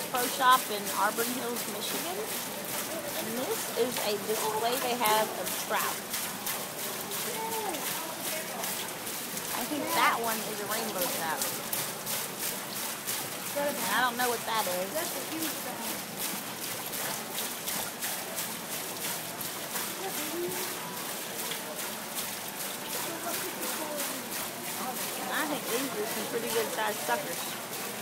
Bass Pro Shop in Auburn Hills, Michigan. And this is a display they have of trout. I think that one is a rainbow trout. And I don't know what that is. That's a huge trout. And I think these are some pretty good sized suckers.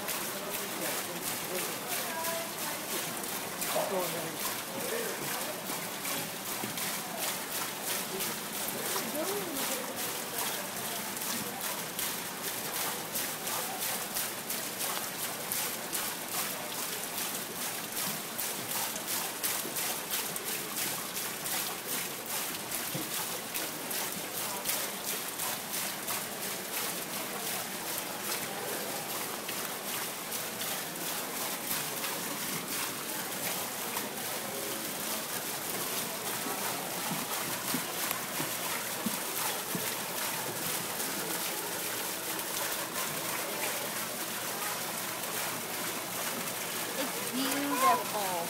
Beautiful.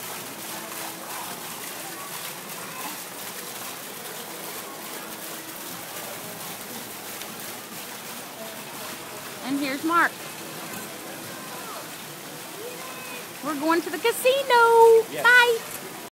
And here's Mark. We're going to the casino. Yeah. Bye.